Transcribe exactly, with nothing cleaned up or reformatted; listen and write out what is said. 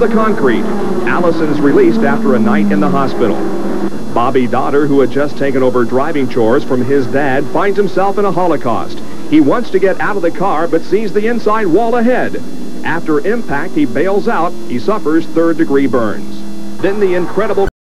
the concrete. Allison's released after a night in the hospital. Bobby Dotter, who had just taken over driving chores from his dad, finds himself in a holocaust. He wants to get out of the car, but sees the inside wall ahead. After impact, he bails out. He suffers third-degree burns. Then the incredible